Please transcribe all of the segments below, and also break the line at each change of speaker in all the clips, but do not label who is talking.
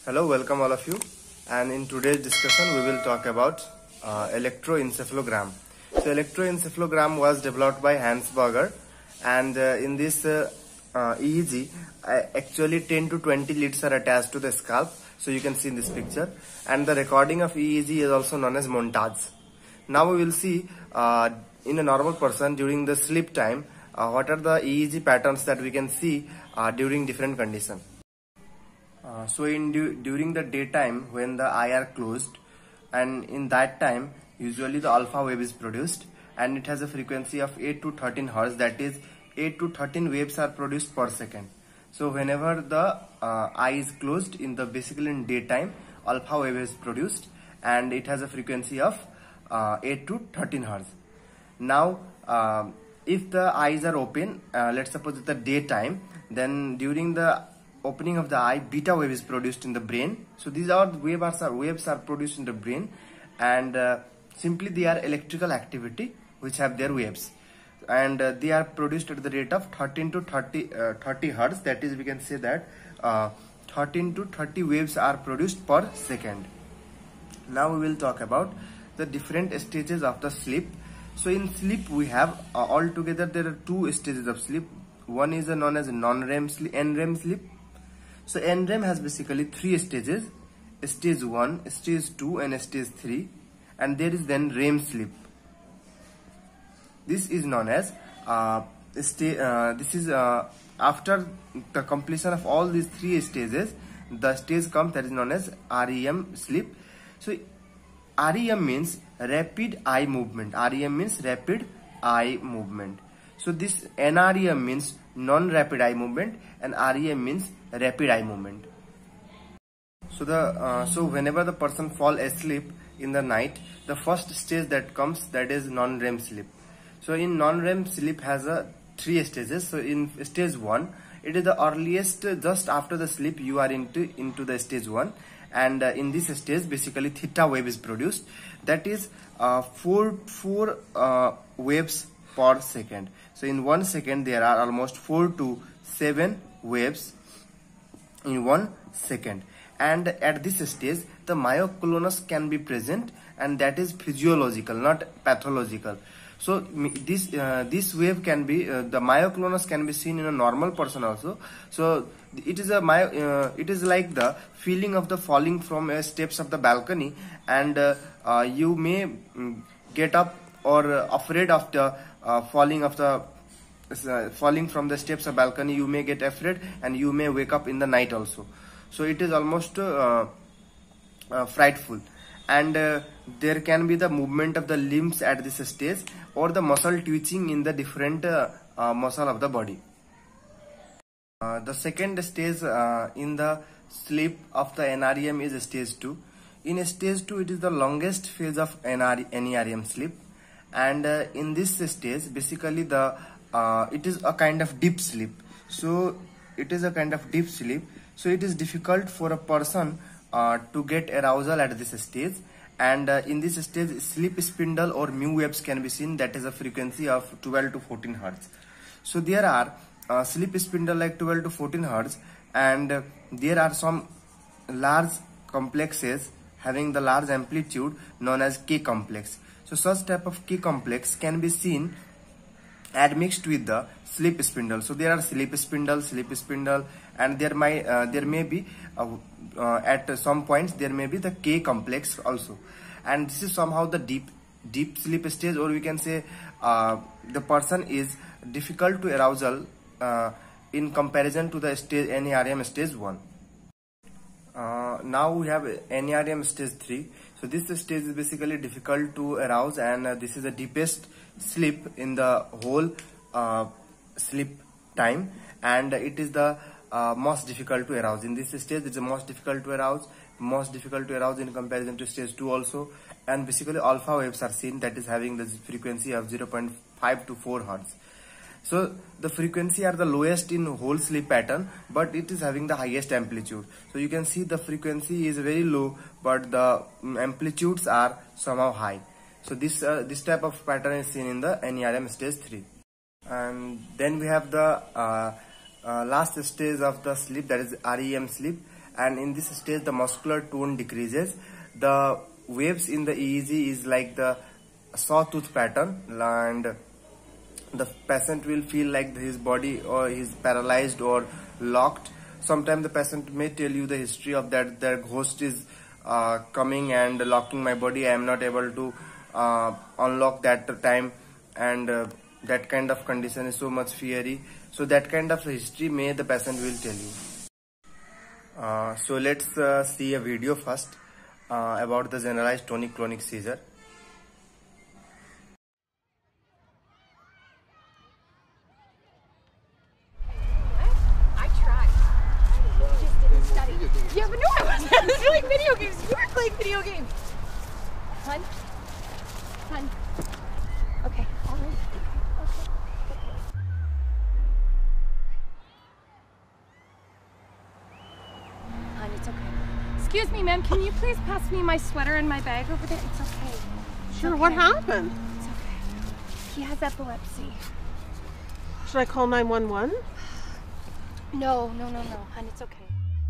Hello, welcome all of you. And in today's discussion, we will talk about electroencephalogram. So, electroencephalogram was developed by Hans Berger, and in this EEG, actually 10 to 20 leads are attached to the scalp. So, you can see in this picture, and the recording of EEG is also known as montage. Now, we will see in a normal person during the sleep time, what are the EEG patterns that we can see during different conditions. During the daytime when the eye are closed, and in that time usually the alpha wave is produced, and it has a frequency of 8 to 13 hertz, that is 8 to 13 waves are produced per second. So whenever the eye is closed in the basically in daytime, alpha wave is produced and it has a frequency of 8 to 13 hertz. Now if the eyes are open, let's suppose it's the daytime, then during the opening of the eye, beta wave is produced in the brain. So these are waves are produced in the brain, and simply they are electrical activity which have their waves, and they are produced at the rate of 13 to 30 hertz. That is, we can say that 13 to 30 waves are produced per second. Now we will talk about the different stages of the sleep. So in sleep we have altogether there are two stages of sleep. One is known as non-REM sleep, NREM sleep. So NREM has basically three stages: stage 1, stage 2 and stage 3, and there is then REM sleep. This is known as after the completion of all these three stages, the stage comes that is known as REM sleep. So REM means rapid eye movement. REM means rapid eye movement. So this NREM means non-rapid eye movement, and REM means rapid eye movement. So whenever the person fall asleep in the night, the first stage that comes, that is non-REM sleep. So in non-REM sleep has three stages. So in stage 1, it is the earliest, just after the sleep you are into the stage 1, and in this stage basically theta wave is produced, that is 4 waves per second. So in 1 second there are almost 4 to 7 waves in 1 second, and at this stage the myoclonus can be present, and that is physiological, not pathological. So this wave can be the myoclonus can be seen in a normal person also. So it is it is like the feeling of the falling from steps of the balcony, and you may get up or afraid of the falling from the steps of balcony. You may get afraid and you may wake up in the night also. So it is almost frightful, and there can be the movement of the limbs at this stage, or the muscle twitching in the different muscle of the body. The second stage in the sleep of the NREM is stage 2. In stage 2, it is the longest phase of NREM sleep, and in this stage basically it is a kind of deep sleep. So it is a kind of deep sleep, so it is difficult for a person to get arousal at this stage, and in this stage sleep spindle or mu waves can be seen, that is a frequency of 12 to 14 hertz. So there are sleep spindle like 12 to 14 hertz, and there are some large complexes having the large amplitude known as K complex. So such type of K complex can be seen admixed with the sleep spindle. So there are sleep spindle, and there may be at some points there may be the K complex also, and this is somehow the deep sleep stage, or we can say the person is difficult to arousal in comparison to the stage NREM stage 1. Now we have NREM stage 3. So this stage is basically difficult to arouse, and this is the deepest sleep in the whole sleep time, and it is the most difficult to arouse. In this stage it is the most difficult to arouse in comparison to stage 2 also, and basically alpha waves are seen, that is having the frequency of 0.5 to 4 hertz. So the frequency are the lowest in whole sleep pattern, but it is having the highest amplitude. So you can see the frequency is very low, but the amplitudes are somehow high. So this type of pattern is seen in the NREM stage 3. And then we have the last stage of the sleep, that is REM sleep, and in this stage the muscular tone decreases. The waves in the EEG is like the sawtooth pattern, and the patient will feel like his body or is paralyzed or locked. Sometimes the patient may tell you the history of that their ghost is coming and locking my body. I am not able to unlock that time, and that kind of condition is so much fiery. So that kind of history may the patient will tell you. So let's see a video first about the generalized tonic-clonic seizure.
I tried. You just didn't study. Yeah, but no, I wasn't. I was playing video games. You were playing video games. Hun? Hun? Okay, all right. Okay. Hun, it's okay. Excuse me, ma'am. Can you please pass me my sweater and my bag over there? It's okay. It's
Sure,
okay.
what happened?
It's okay. He has epilepsy.
Should I call 911?
No. Hun, it's okay.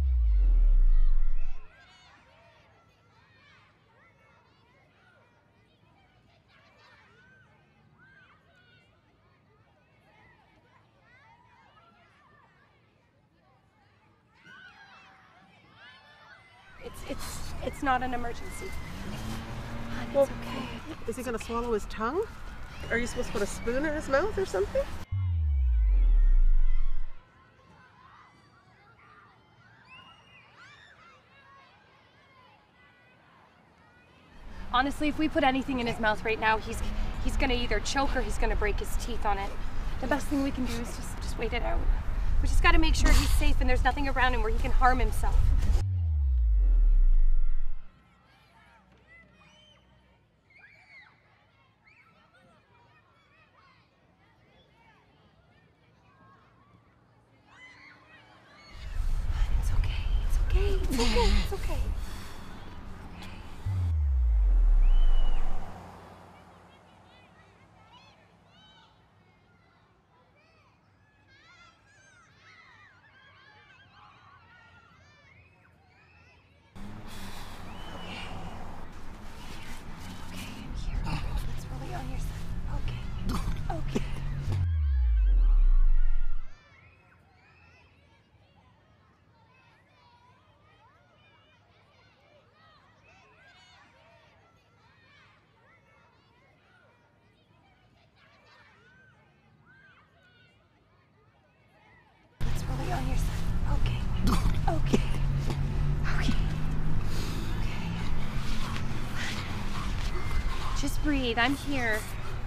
It's not an emergency. Hun,
Well,
it's okay.
Is he going to swallow his tongue? Are you supposed to put a spoon in his mouth or something?
Honestly, if we put anything in his mouth right now, he's gonna either choke or he's gonna break his teeth on it. The best thing we can do is just wait it out. We just gotta make sure he's safe and there's nothing around him where he can harm himself. It's okay. It's okay. Okay, I'm here. It's really on your side. Okay. It's really on your side. Okay. Just breathe. I'm here.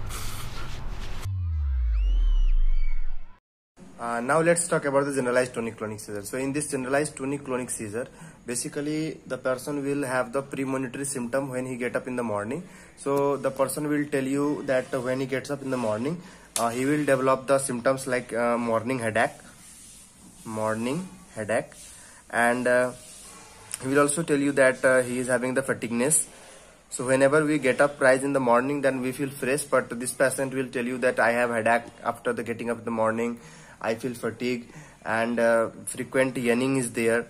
Now let's talk about the generalized tonic-clonic seizure. So in this generalized tonic-clonic seizure, basically the person will have the premonitory symptom when he get up in the morning. So the person will tell you that when he gets up in the morning, he will develop the symptoms like morning headache, and he will also tell you that he is having the fatigueness. So whenever we get up rise in the morning, then we feel fresh, but this patient will tell you that I have headache after the getting up in the morning, I feel fatigue, and frequent yawning is there,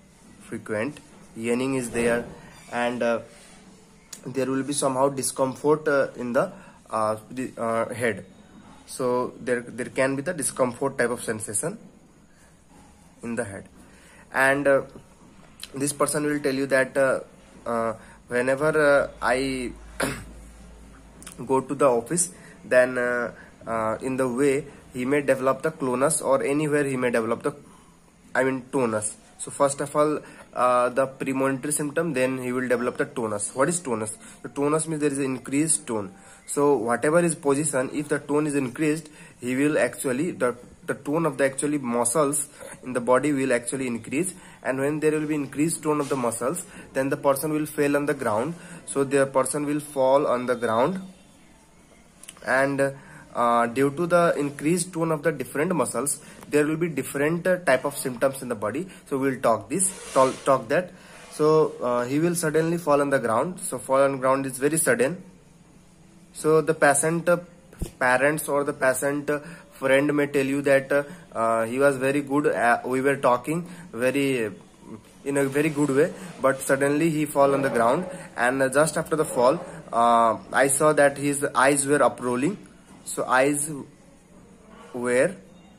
and there will be somehow discomfort in the head. So there can be the discomfort type of sensation in the head, and this person will tell you that whenever I go to the office, then in the way he may develop the clonus, or anywhere he may develop the tonus. So first of all, the premonitory symptom, then he will develop the tonus. What is tonus? The tonus means there is an increased tone. So whatever his position, if the tone is increased, he will actually, the tone of the actually muscles in the body will actually increase, and when there will be increased tone of the muscles, then the person will fall on the ground. So the person will fall on the ground, and due to the increased tone of the different muscles, there will be different type of symptoms in the body. So we'll talk that. So he will suddenly fall on the ground. So fall on the ground is very sudden. So the patient parents or the patient friend may tell you that he was very good, we were talking very in a very good way, but suddenly he fall on the ground, and just after the fall, I saw that his eyes were up rolling. So eyes were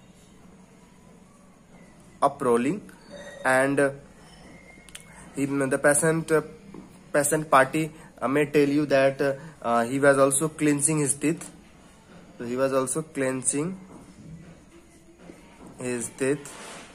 up rolling, and the patient party may tell you that he was also cleansing his teeth. So he was also cleansing his teeth,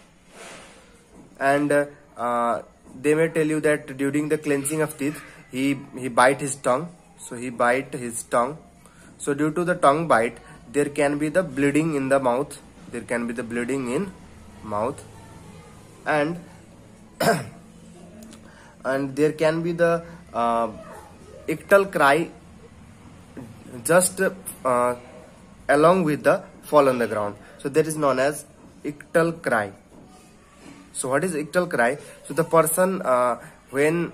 and they may tell you that during the cleansing of teeth, he bite his tongue. So he bite his tongue. So due to the tongue bite, there can be the bleeding in the mouth. There can be the bleeding in mouth, and and there can be the ictal cry just along with the fall on the ground. So that is known as ictal cry. So what is ictal cry? So the person when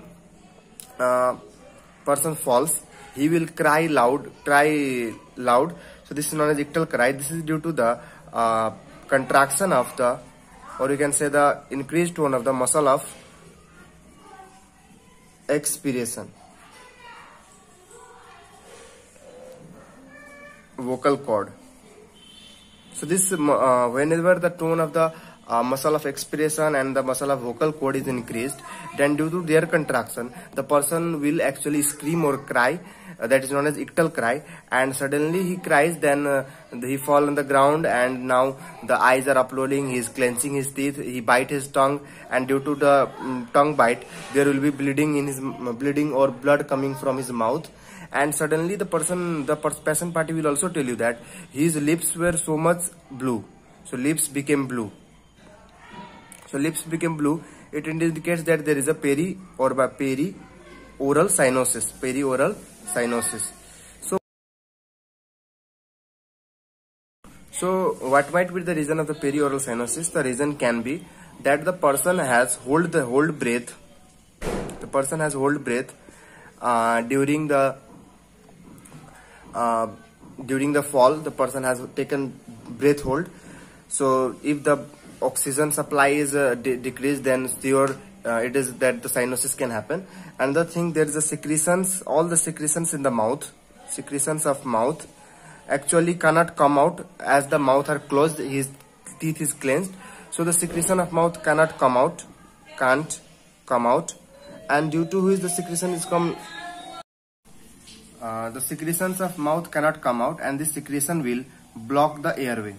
person falls, he will cry loud. So this is known as ictal cry. This is due to the contraction of the, or you can say the increased tone of the muscle of expiration, vocal cord. So this whenever the tone of the muscle of expiration and the muscle of vocal cord is increased, then due to their contraction, the person will actually scream or cry. That is known as ictal cry, and suddenly he cries, then he fall on the ground, and now the eyes are uploading, he is clenching his teeth, he bite his tongue, and due to the tongue bite, there will be bleeding in his bleeding or blood coming from his mouth. And suddenly the patient party will also tell you that his lips were so much blue. So lips became blue. So lips became blue. It indicates that there is a perioral cyanosis. Perioral cyanosis. So what might be the reason of the perioral cyanosis? The reason can be that the person has hold breath. The person has hold breath during the fall. The person has taken breath hold. So if the oxygen supply is decreased, then sure it is that the cyanosis can happen. Another thing, there is the secretions. All the secretions in the mouth, secretions of mouth, actually cannot come out as the mouth are closed. His teeth is clenched, so the secretion of mouth cannot come out, can't come out, and due to which the secretion is the secretions of mouth cannot come out, and this secretion will block the airway.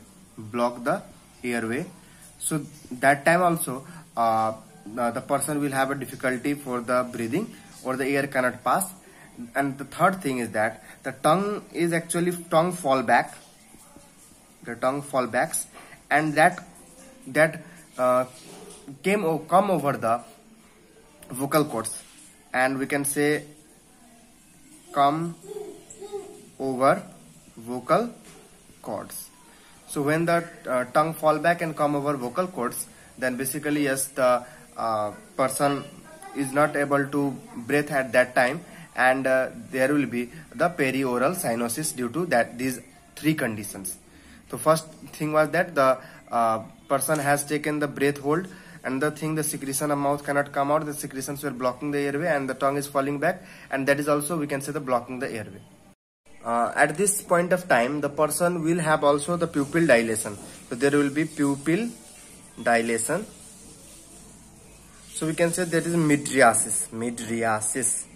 So that time also the person will have a difficulty for the breathing, or the air cannot pass. And the third thing is that the tongue is actually fall back. The tongue fall backs, and that come over the vocal cords, and we can say come over vocal cords. So when the tongue fall back and come over vocal cords, then basically yes, the person is not able to breathe at that time, and there will be the perioral cyanosis due to these three conditions. So first thing was that the person has taken the breath hold. Another thing, the secretion of mouth cannot come out. The secretions were blocking the airway, and the tongue is falling back, and that is also, we can say, the blocking the airway. At this point of time, the person will have also the pupil dilation. So there will be pupil dilation. So we can say that is mydriasis.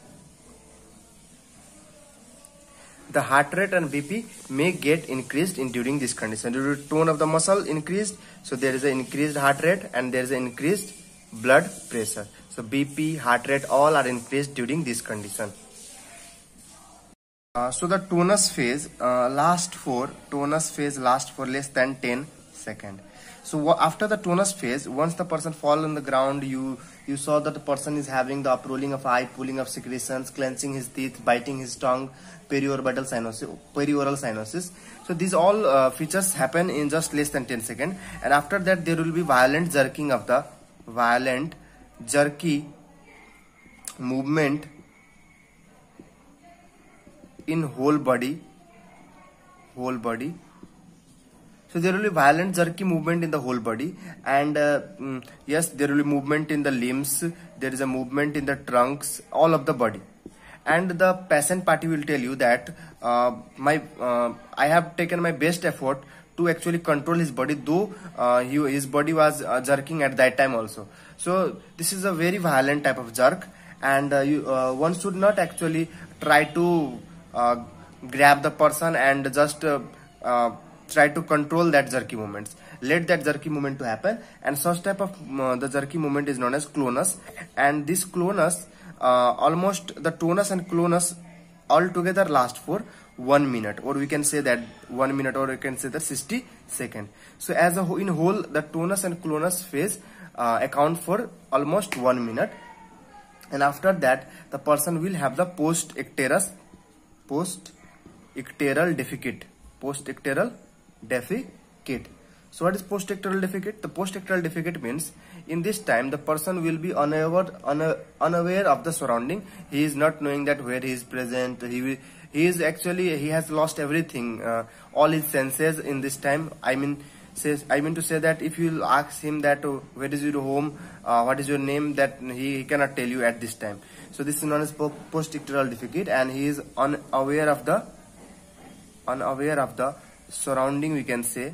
The heart rate and BP may get increased during this condition. Due to tone of the muscle increased, so there is an increased heart rate and there is an increased blood pressure. So BP, heart rate, all are increased during this condition. So the tonus phase lasts for less than 10 seconds. So after the tonus phase, once the person fall on the ground, you saw that the person is having the uprolling of eye, pulling of secretions, clenching his teeth, biting his tongue, perioral cyanosis. So these all features happen in just less than 10 seconds, and after that there will be violent jerky movement in whole body, So there will be violent jerky movement in the whole body, and yes, there will be movement in the limbs, there is a movement in the trunks, all of the body. And the patient party will tell you that I have taken my best effort to actually control his body, though his body was jerking at that time also. So this is a very violent type of jerk, and one should not actually try to grab the person and just try to control that jerky movements. Let that jerky movement to happen, and such type of the jerky movement is known as clonus. And this clonus, almost the tonus and clonus all together last for 1 minute, or we can say that 1 minute, or we can say that 60 seconds. So as a whole, in whole, the tonus and clonus phase account for almost 1 minute, and after that the person will have the post-icteral defecate. So what is post-icteral defecate? The post-icteral defecate means in this time the person will be unaware of the surrounding. He is not knowing that where he is present. He has lost everything, all his senses in this time. I mean to say that if you ask him that where is your home, what is your name, that he cannot tell you at this time. So this is known as post-icteral defecate, and he is unaware of the surrounding, we can say.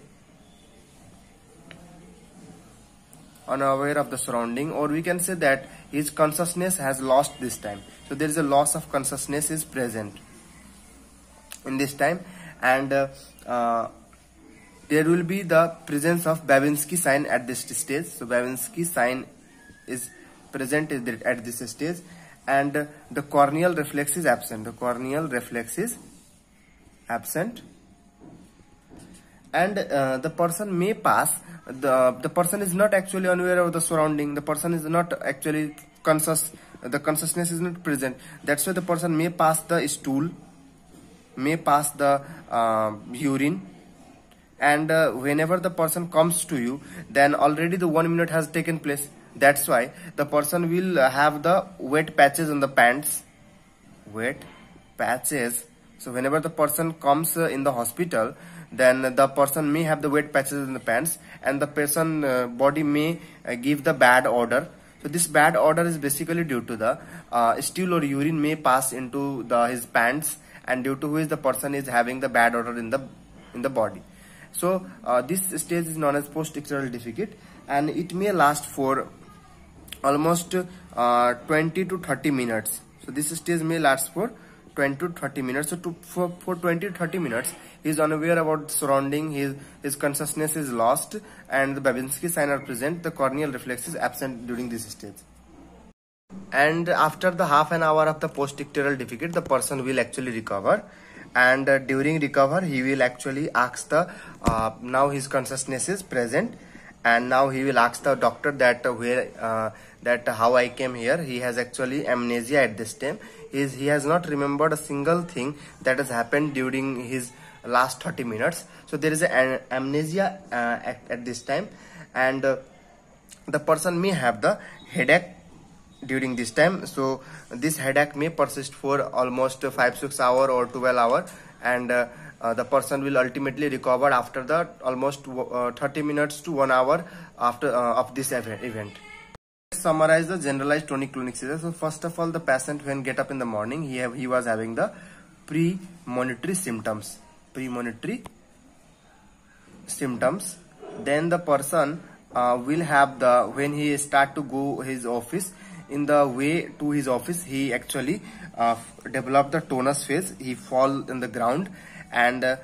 Unaware of the surrounding, or we can say that his consciousness has lost this time. So there is a loss of consciousness is present in this time, and there will be the presence of Babinski sign at this stage. So Babinski sign is present at this stage, and the corneal reflex is absent. The corneal reflex is absent, and the person may pass. The person is not actually unaware of the surrounding. The person is not actually conscious. The consciousness is not present. That's why the person may pass the stool, may pass the urine, and whenever the person comes to you, then already the 1 minute has taken place. That's why the person will have the wet patches on the pants. Wet patches. So whenever the person comes in the hospital, then the person may have the wet patches in the pants, and the person body may give the bad odor. So this bad odor is basically due to the stool or urine may pass into his pants, and due to which the person is having the bad odor in the body. So this stage is known as post-icteral defecate, and it may last for almost 20 to 30 minutes. So this stage may last for 20 to 30 minutes. So for 20 to 30 minutes, he is unaware about surrounding, his consciousness is lost, and the Babinski sign are present. The corneal reflex is absent during this stage. And after the half an hour of the post-icteral defecate, the person will actually recover, and during recover he will actually ask the now his consciousness is present, and now he will ask the doctor that how I came here. He has actually amnesia at this time. He has not remembered a single thing that has happened during his last 30 minutes. So there is an amnesia at this time, and the person may have the headache during this time. So this headache may persist for almost 5-6 hours or 12 hours, and the person will ultimately recover after the almost 30 minutes to 1 hour after of this event. Let's summarize the generalized tonic-clonic seizure. So first of all, the patient when get up in the morning, he was having the premonitory symptoms. Then the person will have when he start to go his office, in the way to his office, he actually developed the tonus phase. He fall in the ground, and the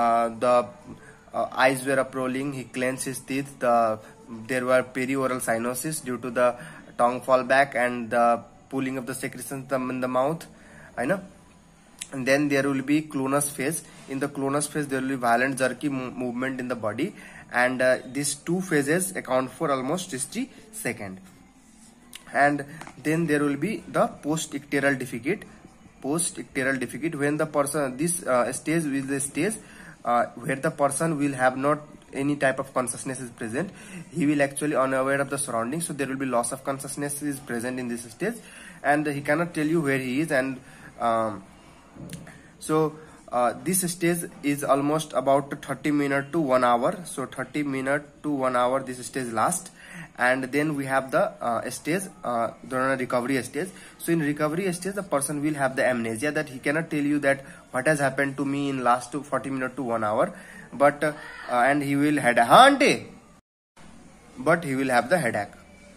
eyes were uprolling. He clenched his teeth. There were perioral cyanosis due to the tongue fall back and the pooling of the secretions in the mouth. I know. And then there will be clonus phase. In the clonus phase, there will be violent jerky movement in the body, and these two phases account for almost 60 seconds. And then there will be the post-icteral defecate. When the person, this stage is the stage where the person will have not any type of consciousness is present. He will actually unaware of the surroundings. So there will be loss of consciousness is present in this stage, and he cannot tell you where he is. And this stage is almost about 30 minutes to 1 hour. So 30 minutes to 1 hour this stage lasts. And then we have the stage, the recovery stage. So in recovery stage, the person will have the amnesia, that he cannot tell you that what has happened to me in last 40 minutes to 1 hour, but and he will have the headache.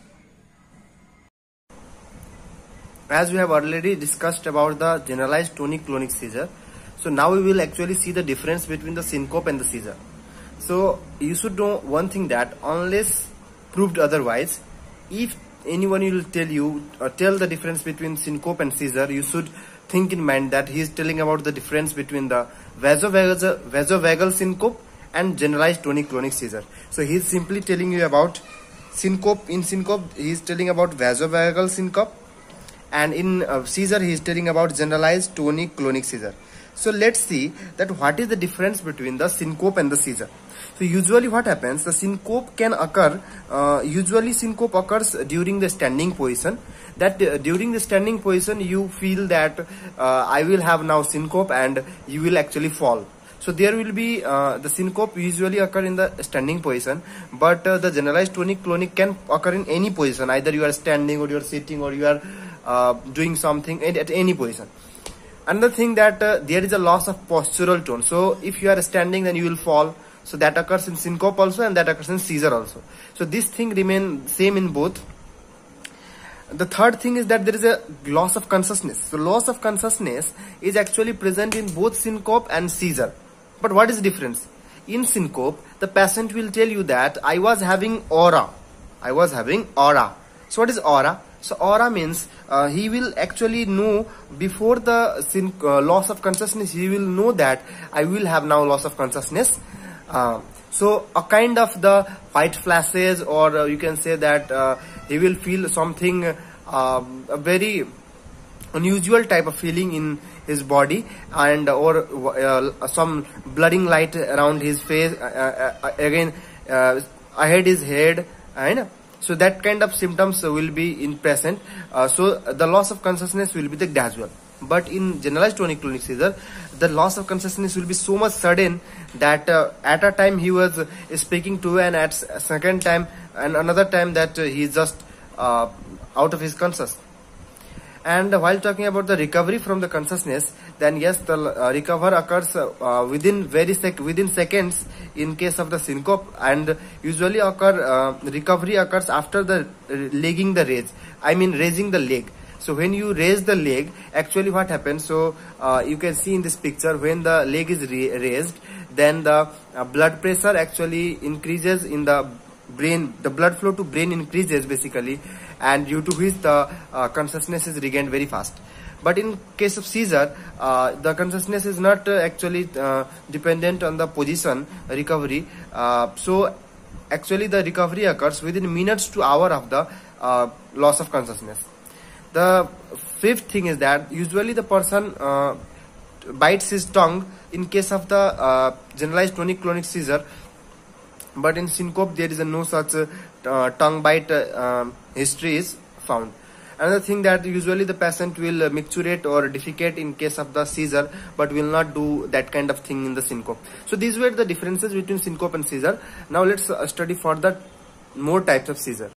As we have already discussed about the generalized tonic-clonic seizure, so now we will actually see the difference between the syncope and the seizure. So you should know one thing, that unless proved otherwise, if anyone will tell you tell the difference between syncope and seizure, you should think in mind that he is telling about the difference between the vasovagal syncope and generalized tonic-clonic seizure. So he is simply telling you about syncope. In syncope he is telling about vasovagal syncope, and in seizure he is telling about generalized tonic-clonic seizure. So let's see that what is the difference between the syncope and the seizure. So usually what happens, the syncope can occur, usually syncope occurs during the standing position. That during the standing position you feel that I will have now syncope, and you will actually fall. So there will be the syncope usually occur in the standing position, but the generalized tonic-clonic can occur in any position. Either you are standing or you are sitting or you are doing something at any position. Another thing, that there is a loss of postural tone. So if you are standing, then you will fall. So that occurs in syncope also, and that occurs in seizure also. So this thing remains same in both. The third thing is that there is a loss of consciousness. So loss of consciousness is actually present in both syncope and seizure. But what is the difference? In syncope, the patient will tell you that I was having aura. I was having aura. So what is aura? So aura means he will actually know before the loss of consciousness, he will know that I will have now loss of consciousness. So a kind of the white flashes, or you can say that he will feel something, a very unusual type of feeling in his body, and or some blurring light around his face, again ahead his head, and so that kind of symptoms will be in present. So the loss of consciousness will be the gradual. But in generalized tonic-clonic seizure, the loss of consciousness will be so much sudden that at a time he was speaking to, and at second time and another time that he is just out of his conscious. And while talking about the recovery from the consciousness, then yes, the recovery occurs within seconds in case of the syncope, and usually recovery occurs after the raising the leg. So when you raise the leg, actually what happens, so you can see in this picture, when the leg is raised, then the blood pressure actually increases in the brain, the blood flow to brain increases basically, and due to which the consciousness is regained very fast. But in case of seizure, the consciousness is not actually dependent on the position recovery. So actually the recovery occurs within minutes to hour of the loss of consciousness. The fifth thing is that usually the person bites his tongue in case of the generalized tonic-clonic seizure, but in syncope there is no such tongue bite history is found. Another thing, that usually the patient will micturate or defecate in case of the seizure, but will not do that kind of thing in the syncope. So these were the differences between syncope and seizure. Now let's study further more types of seizure.